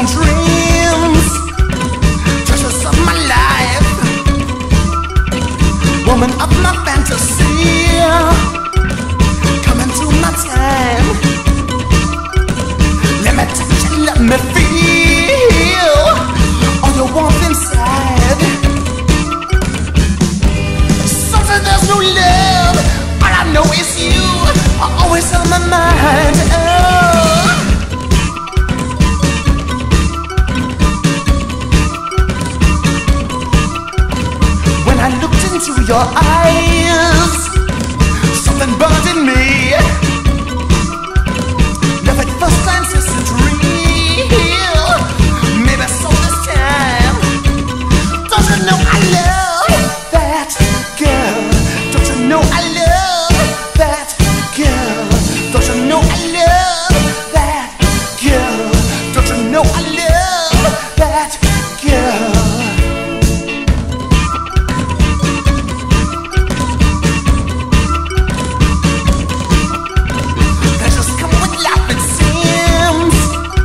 dreams, treasures of my life, woman of my fantasy, come into my time. Let me touch and let me feel all your warmth inside. Sometimes there's no love, all I know is you are always on my mind. Oh. When I looked into your eyes, something burned in me. Love at first glance isn't real. Maybe so this time. Don't you know I love that girl? Don't you know I love that girl? Don't you know I love that girl? Don't you know I love that girl? They just come with life, it seems.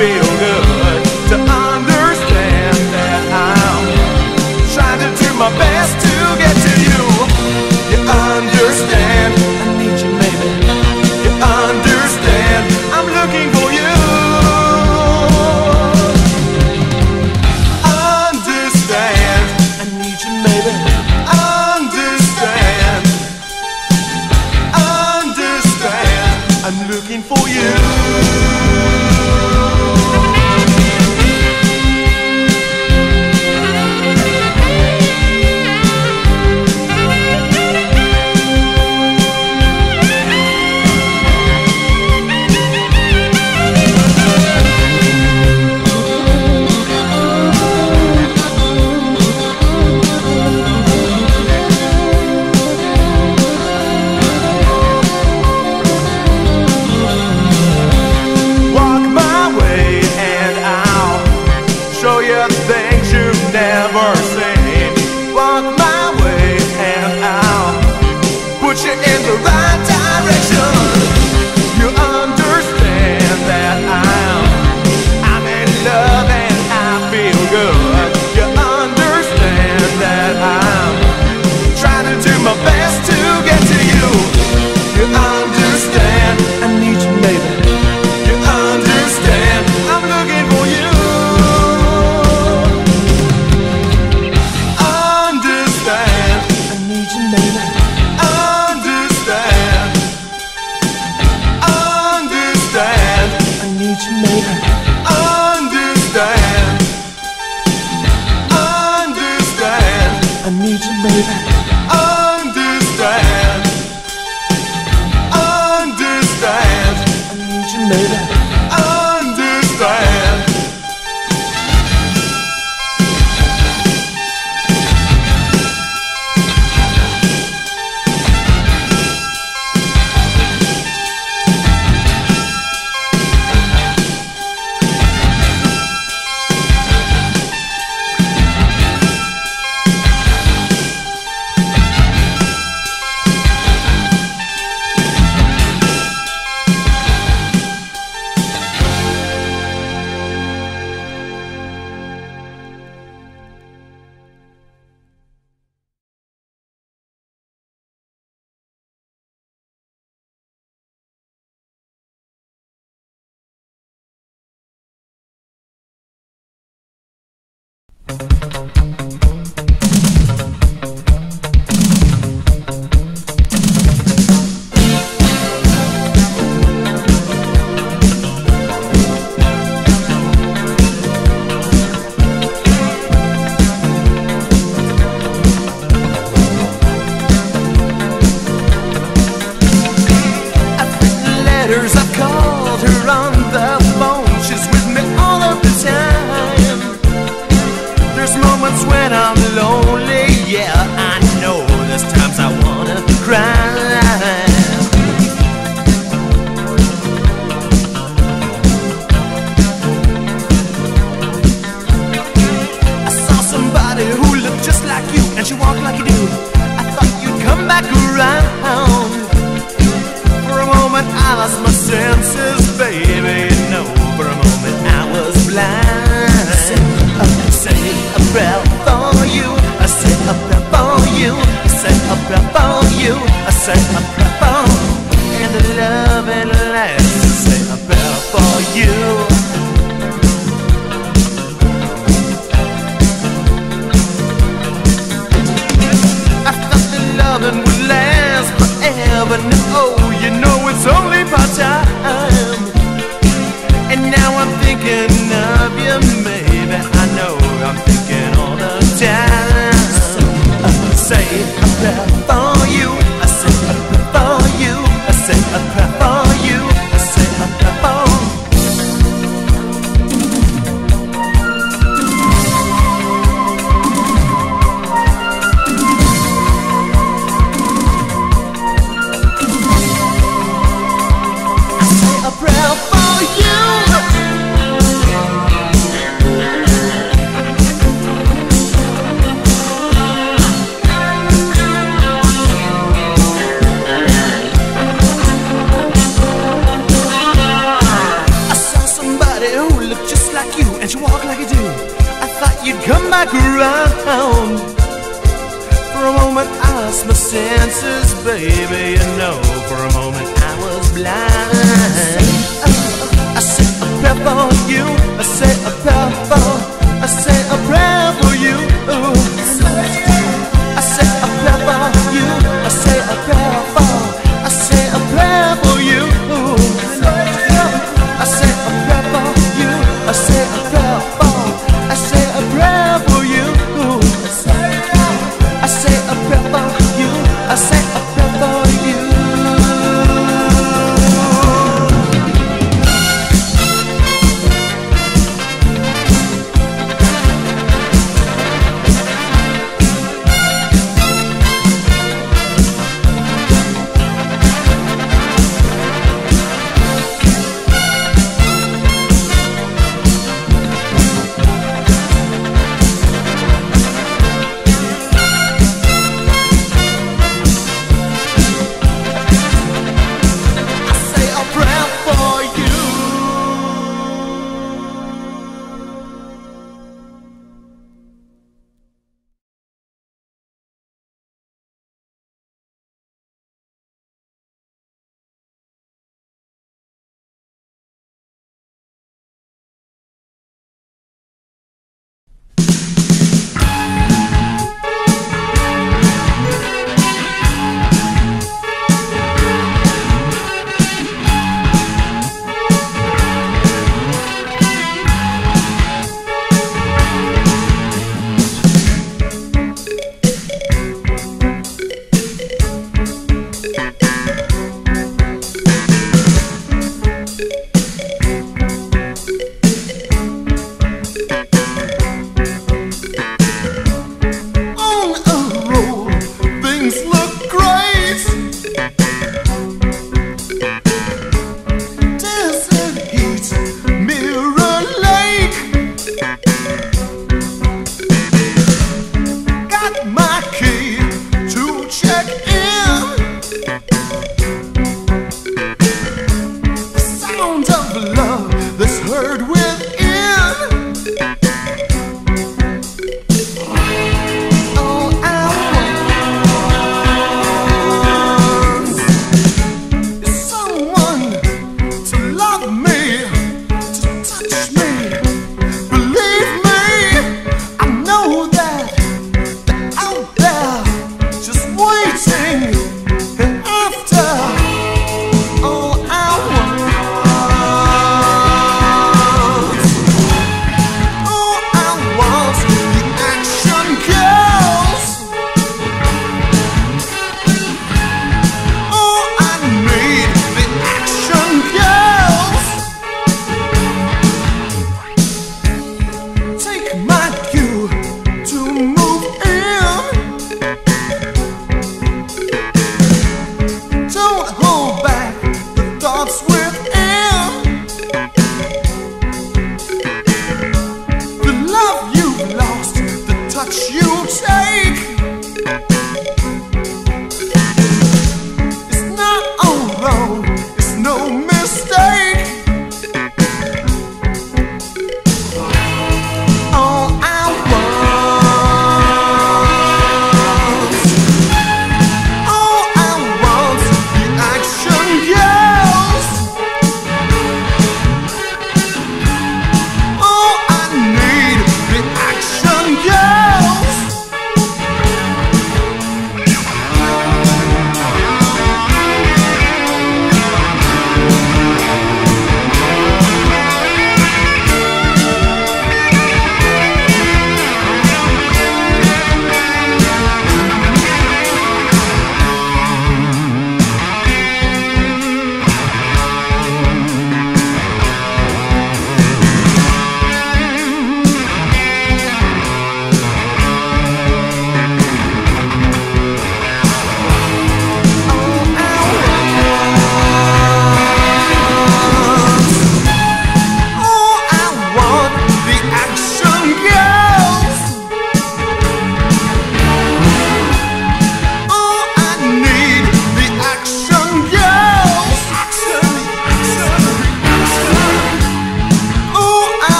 feel good to understand that I'm trying to do my best to get to you. You understand? I need you, maybe. You understand? I'm looking for you. Understand? I need you, maybe. Understand? Understand? I'm looking for you. senses, baby. back around. For a moment I lost my senses, baby, you know. For a moment I was blind. I say a prayer for you, I say a prayer for, I say a prayer for you. I say a prayer for you, I say a prayer for, I say a prayer for you. I say a prayer for you, I say a prayer for, I say a prayer for you. I say a prayer for you, I say a prayer for you.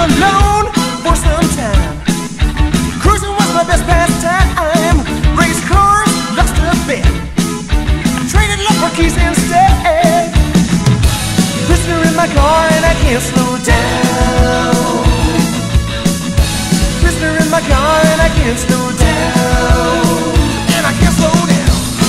alone for some time. Cruising was my best pastime. Race cars, lost a bet. Traded love for keys instead. Prisoner in my car and I can't slow down. Prisoner in my car and I can't slow down. And I can't slow down.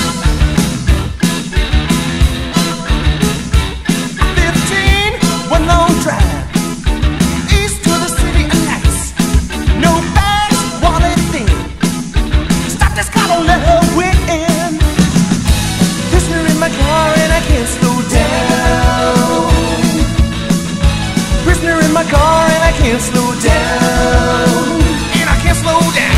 15, one long drive. East to the city of lights. No bags, wallet thin. Stop this car, don't let her win. Prisoner in my car and I can't slow down. Prisoner in my car and I can't slow down. And I can't slow down.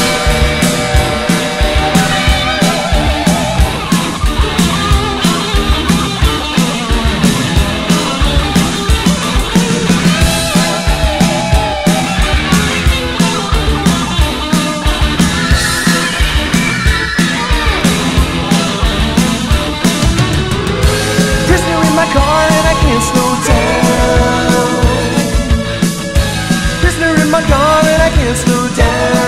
Prisoner in my car and I can't slow down. Prisoner in my car and I can't slow down.